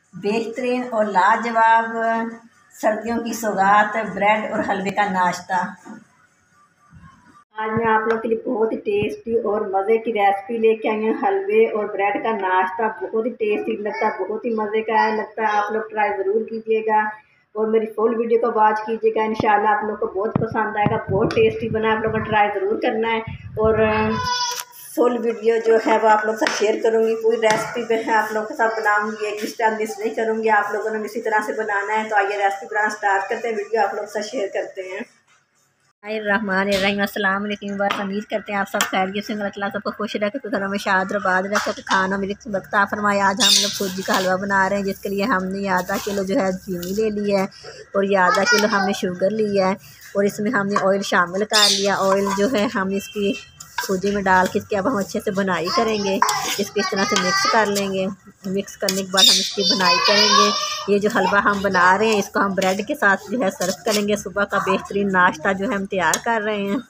बेहतरीन और लाजवाब सर्दियों की सौगात ब्रेड और हलवे का नाश्ता। आज मैं आप लोग के लिए बहुत ही टेस्टी और मज़े की रेसिपी लेके आई हूँ। हलवे और ब्रेड का नाश्ता बहुत ही टेस्टी लगता है, बहुत ही मज़े का लगता है। आप लोग ट्राई ज़रूर कीजिएगा और मेरी फुल वीडियो को वॉच कीजिएगा। इंशाल्लाह आप लोग को बहुत पसंद आएगा, बहुत टेस्टी बना है। आप लोग को ट्राई ज़रूर करना है और फुल वीडियो जो है वो आप लोग के साथ शेयर करूँगी। पूरी रेसिपी पे है आप लोग के साथ बनाऊँगी, एक भी स्टेप मिस नहीं करूँगी। आप लोगों ने इसी तरह से बनाना है। तो आइए रेसिपी बनाना स्टार्ट करते हैं, वीडियो आप लोग के साथ शेयर करते हैं। रहमान अस्सलाम वालेकुम। बस उम्मीद करते हैं आप सब खैरियत से, अल्लाह सबको खुश रखे, तो घरों में शाद और बाद रखे, तो खाना मेरे बख्ता फरमाए। आज हम लोग सूजी का हलवा बना रहे हैं, जिसके लिए हमने आधा किलो जो है चीनी ले ली है और ये आधा किलो हमने शुगर ली है और इसमें हमने ऑयल शामिल कर लिया। ऑयल जो है हम इसकी सूजी में डाल के इसके अब हम अच्छे से बुनाई करेंगे। इसको इस तरह से मिक्स कर लेंगे। मिक्स करने के बाद हम इसकी बुनाई करेंगे। ये जो हलवा हम बना रहे हैं इसको हम ब्रेड के साथ जो है सर्व करेंगे। सुबह का बेहतरीन नाश्ता जो है हम तैयार कर रहे हैं।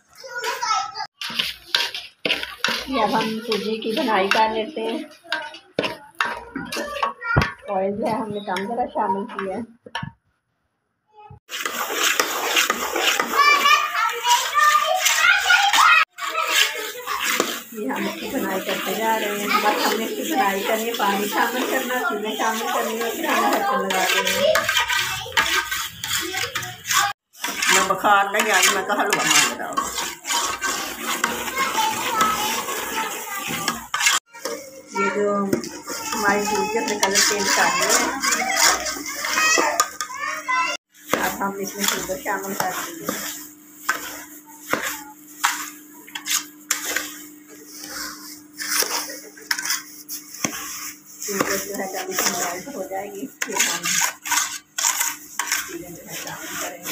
ये अब हम सूजी की बुनाई कर लेते हैं। ऑयल जो है हमने कम ज़रा शामिल किया है। ये हम इसकी बुनाई करते जा रहे हैं। बस हमने इसकी बुनाई करनी है, पानी शामिल करना, चीज़ें शामिल करनी है, फिर हमें ढक्कन लगा देंगे। मैं बुखार नहीं आई, मैं तो हलवा मांग रहा हूँ। ये जो हमारी सूजी अपने कलर चेंज कर रहे हैं। अब हम इसमें शुगर शामिल कर देंगे। शुगर जो है जब इसमें मेल्ट हो जाएगी फिर हम चीज़ें जो है शामिल करेंगे।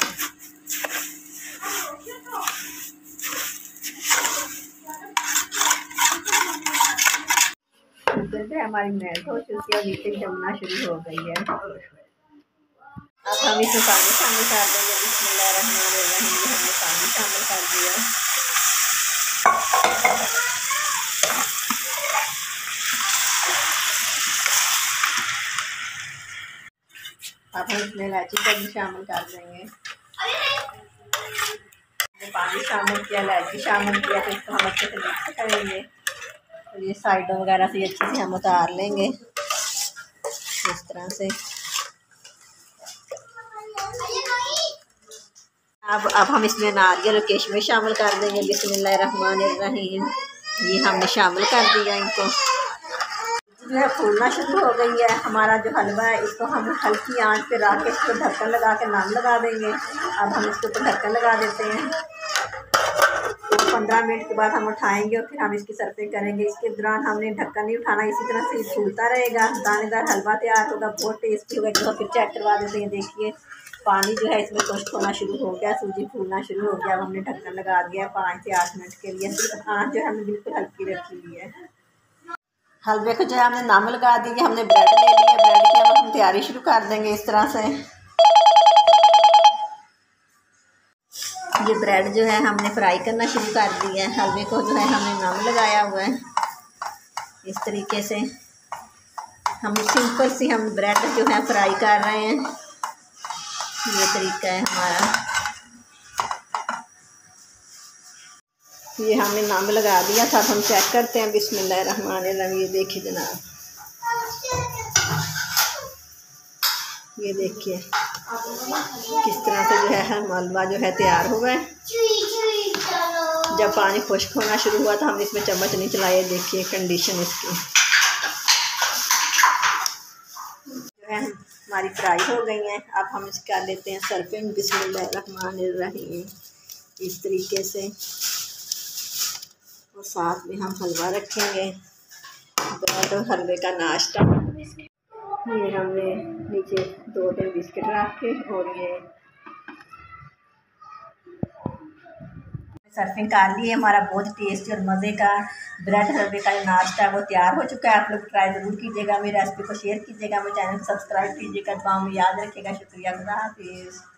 शुगर जो है हमारी मेल्ट हो चुकी है, नीचे जमना शुरू हो गई है। अब हम इसमें पानी शामिल कर देंगे। बिस्मिल्लाहिर्रहमानिर्रहीम। हमने पानी शामिल कर दिया। अब हम इसमें इलायची का भी शामिल कर देंगे। पानी शामिल किया, इलायची शामिल किया, तो इसको हम अच्छे से मिक्स करेंगे और ये साइडों वगैरह से अच्छे से हम उतार लेंगे इस तरह से। अब हम इसमें नारियल और किशमिश शामिल कर देंगे। बिस्मिल्लाहिर्रहमानिर्रहीम। ये हमने शामिल कर दिया। इनको जो है फूलना शुरू हो गई है हमारा जो हलवा है। इसको हम हल्की आंच पे रख के इसको ढक्कन लगा के नाम लगा देंगे। अब हम इसके ऊपर ढक्कन लगा देते हैं। तो 15 मिनट के बाद हम उठाएंगे और फिर हम इसकी सर्विंग करेंगे। इसके दौरान हमने ढक्कन नहीं उठाना, इसी तरह से फूलता रहेगा। दानेदार हलवा तैयार होगा, बहुत टेस्टी होगा। तो फिर चेक करवा देते हैं। देखिए पानी जो है इसमें खुश्क होना शुरू हो गया, सूजी फूलना शुरू हो गया। अब हमने ढक्कन लगा दिया 5 से 8 मिनट के लिए। सिर्फ आँच जो है हमने बिल्कुल हल्की रखी हुई है। हलवे को जो है हमने नम लगा दी है। हमने ब्रेड ले ली है, ब्रेड की अब हम तैयारी शुरू कर देंगे इस तरह से। ये ब्रेड जो है हमने फ्राई करना शुरू कर दिया है। हलवे को जो है हमने नम लगाया हुआ है। इस तरीके से हम सिंपल सी हम ब्रेड जो है फ्राई कर रहे हैं। ये तरीका है हमारा। ये हमने नम लगा दिया था। हम चेक करते हैं। बिस्मिल्लाहिर्रहमानिर्रहीम। ये देखिए जनाब, ये देखिए किस तरह से जो है हलवा जो है तैयार हुआ है। जब पानी खुश्क होना शुरू हुआ तो हमने इसमें चम्मच नहीं चलाए। देखिए कंडीशन इसकी जो है हमारी फ्राई हो गई है। अब हम इसके कर लेते हैं सर्विंग। बिस्मिल्लाहिर्रहमानिर्रहीम। इस तरीके से और साथ में हम हलवा रखेंगे, ब्रेड और हलवे का नाश्ता। ये हमने नीचे 2-3 बिस्किट रख के और ये सर्विंग कर लिए। हमारा बहुत टेस्टी और मज़े का ब्रेड हलवे का नाश्ता वो तैयार हो चुका है। आप लोग ट्राई ज़रूर कीजिएगा, मेरी रेसिपी को शेयर कीजिएगा, मेरे चैनल को सब्सक्राइब कीजिएगा। दुआ में याद रखिएगा। शुक्रिया, खुदा हाफिज़।